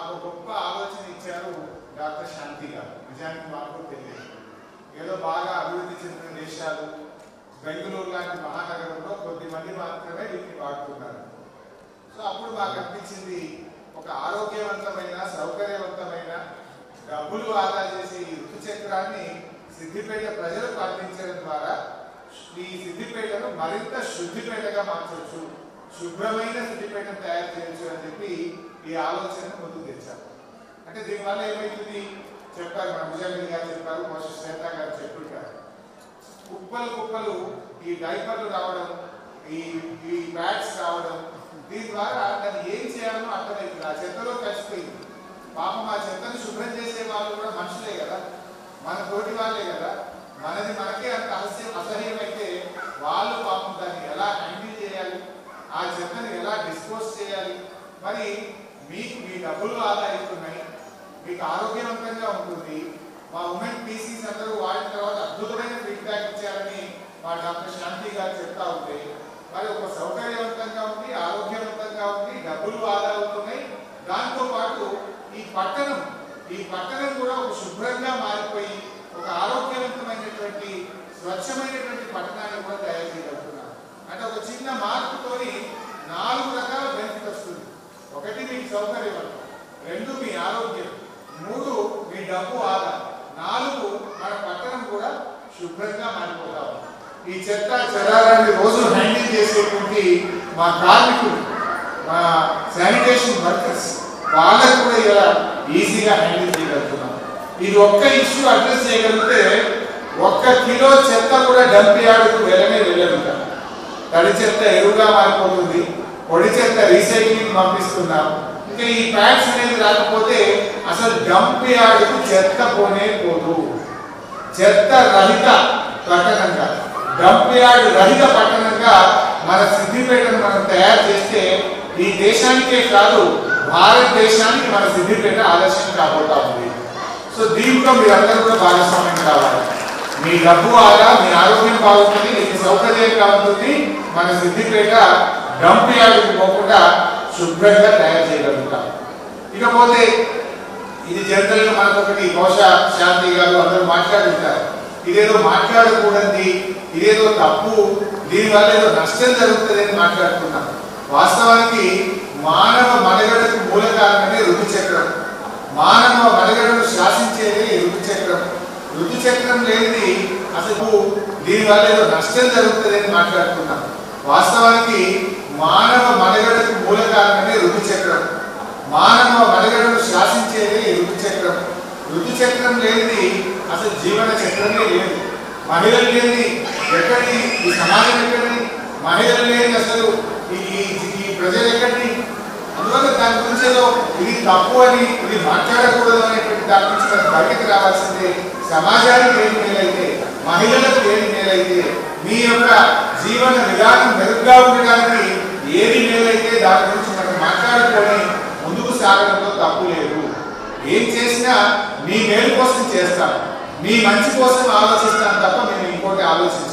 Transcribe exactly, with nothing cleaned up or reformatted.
మాకు గొప్ప ఆలోచన ఇచ్చారు డాక్టర్ శాంతి గారు. నిజానికి మాకు తెలియదు, ఏదో బాగా అభివృద్ధి చెందిన దేశాలు బెంగళూరు లాంటి మహానగరంలో కొద్ది మంది మాత్రమే వీటిని వాడుతున్నారు. సో అప్పుడు మాకు అనిపించింది, ఒక ఆరోగ్యవంతమైన సౌకర్యవంతమైన డబ్బులు ఆదా చేసే ఈ ఋతు చక్రాన్ని సిద్దిపేట ప్రజలకు అందించడం ద్వారా ఈ సిద్దిపేటను మరింత శుద్ధిపేటగా మార్చవచ్చు, శుభ్రమైన సిద్దిపేటను తయారు చేయొచ్చు అని చెప్పి ఈ ఆలోచనను ముందుకు తెచ్చారు. అంటే దీనివల్ల ఏమైతుంది చెప్పారు, మన ముజామిల్ గారు చెప్పారు, మోస శ్వేత గారు చెప్పుంటారు. కుప్పలు కుప్పలు ఈ డైపర్లు రావడం, ఈ ఈ ప్యాడ్స్ రావడం, దీని ద్వారా దాన్ని ఏం చేయాలో అర్థమైంది. ఆ చెత్తలో కలిసిపోయింది. పాపం ఆ చెత్తను శుభ్రం చేసే వాళ్ళు కూడా మనుషులే కదా, మన తోటి వాళ్ళే కదా. మనది మనకే అంత అసహ్యం అసహ్యమైతే వాళ్ళు పాపం దాన్ని ఎలా హ్యాండిల్ చేయాలి, ఆ చెత్తని ఎలా డిస్పోజ్ చేయాలి. మరి మీకు మీ డబ్బులు ఆదా అవుతున్నాయి, మీకు ఆరోగ్యవంతంగా ఉంటుంది. మా ఉమెన్ పీసీస్ అందరూ వాడిన తర్వాత అద్భుతమైన ఫీడ్బ్యాక్ ఇచ్చారని మా డాక్టర్ శాంతి గారు చెప్తా ఉంటే, మరి ఒక సౌకర్యవంతంగా ఉంది, ఆరోగ్యవంతంగా ఉంది, డబ్బులు ఆదా అవుతున్నాయి. దాంతో పాటు ఈ పట్టణం ఈ పట్టణం కూడా ఒక శుభ్రంగా మారిపోయి ఒక ఆరోగ్యవంతమైనటువంటి స్వచ్ఛమైనటువంటి పట్టణాన్ని కూడా తయారు చేయగలుగుతున్నారు. అంటే ఒక చిన్న మార్పుతోని నాలుగు రకాల బెనిఫిట్ వస్తుంది. ఒకటి మీకు సౌకర్యవంతం, రెండు మీ ఆరోగ్యం, మూడు మీ డబ్బు ఆదా, నాలుగు మన పట్టణం కూడా శుభ్రంగా మారిపోతా ఉంది. ఈ చెత్త చెదారాన్ని రోజు హ్యాండిల్ చేసేటువంటి మా కార్మికులు, మా శానిటేషన్ వర్కర్స్, వాళ్ళకు కూడా ఇలా ఈజీగా హ్యాండిల్ చేయగలుగుతున్నాం. ఇది ఒక్క ఇష్యూ అడ్రస్ చేయగలిగితే ఒక్క కిలో చెత్త కూడా డంప్ యార్డుకు వెళ్ళనే వెళ్ళగలుగుతాం. తడి చెత్త ఎరువుగా మారిపోతుంది, పొడి చెత్త రీసైక్లింగ్ పంపిస్తున్నాం. ఇంకా ఈ ప్యాడ్స్ అనేది రాకపోతే అసలు డంప్ యార్డుకు చెత్త పోనే పోదు. చెత్త రహిత పట్టణంగా, డంప్ యార్డ్ రహిత పట్టణంగా మన సిద్దిపేటను మనం తయారు చేస్తే ఈ దేశానికే కాదు భారతదేశానికి మన సిద్దిపేట ఆదర్శం కాబోతా ఉంది. సో దీంట్లో మీరందరూ కూడా భాగస్వామ్యం కావాలి. మీ డబ్బు ఆదా, మీ ఆరోగ్యం బాగుంటుంది, మీకు సౌకర్యంగా ఉంటుంది. మన సిద్దిపేట డంప్ యార్డుకు పోకుండా శుభ్రంగా తయారు చేయగలుగుతాం. ఇకపోతే ఇది జనరల్గా మనకు ఒకటి బహుశా శాంతి గారు అందరూ మాట్లాడుతారు, ఇదేదో మాట్లాడకూడదు, ఇదేదో తప్పు, దీనివల్ల ఏదో నష్టం జరుగుతుంది అని మాట్లాడుతున్నాం. వాస్తవానికి మానవ మనుగడకు మూల కారణమే ఋతు చక్రం. మానవ మనుగడను శాసించేది ఋతు చక్రం. ఋతు చక్రం లేనిది అసలు దీనివల్ల ఏదో నష్టం జరుగుతుంది అని మాట్లాడుతున్నాం. వాస్తవానికి మానవ మనుగడకు మూల కారణమే ఋతు చక్రం. మానవ మనుగడను శాసించేది ఋతు చక్రం. ఋతు చక్రం లేనిది అసలు జీవన చక్రమే లేదు. మహిళలు లేని ఎక్కడి, ఈ సమాజం ఎక్కడి, మహిళలు లేని అసలు ఈ ఈ ప్రజలు ఎక్కడి. అందువల్ల దాని గురించి ఏదో ఇది తప్పు అని, ఇది మాట్లాడకూడదు అనేటువంటి దాని నుంచి మనకు బయటకు రావాల్సిందే. సమాజానికి ఏది మేలైతే, మహిళలకు ఏది మేలైతే, మీ యొక్క జీవన విధానం మెరుగ్గా ఉండడానికి ఏది మేలైతే దాని గురించి మనం మాట్లాడుకొని ముందుకు సాగడంలో తప్పు లేదు. ఏం చేసినా మీ మేలు కోసం చేస్తాం, మీ మంచి కోసం ఆలోచిస్తాం తప్ప మేము ఇంకోటి ఆలోచించాం.